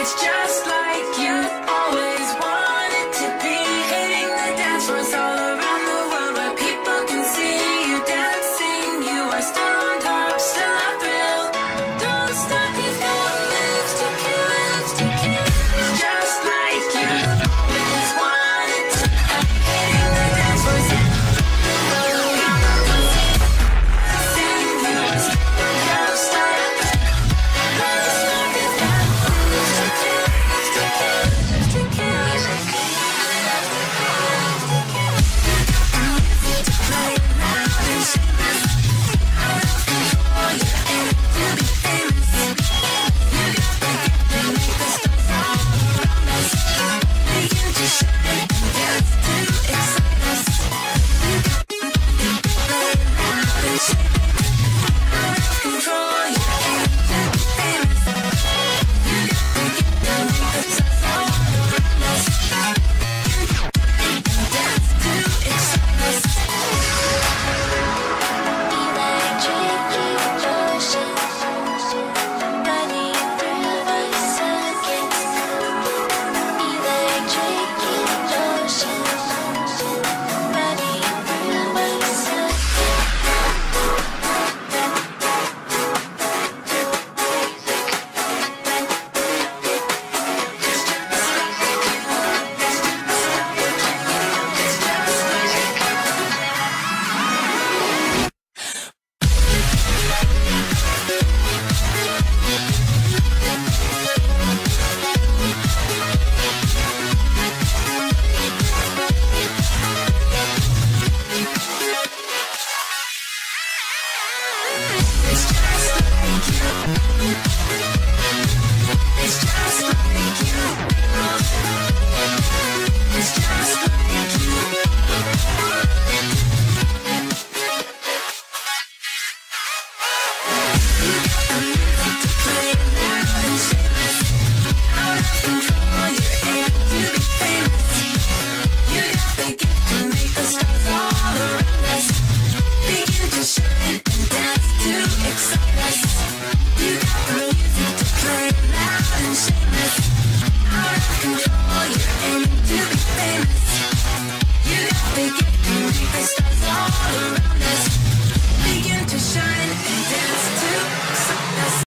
It's just like you always wanted to be, hitting the dance floors all around the world where people can see you dancing. You are still on top, still a thrill. Don't stop, you've got moves to kill, moves to kill. It's just like you always wanted to be, hitting the dance floors all around the world. Sing, you are still on top, still a thrill. Don't stop, you've got moves to kill, moves to kill, moves to kill. It's just like you. It's just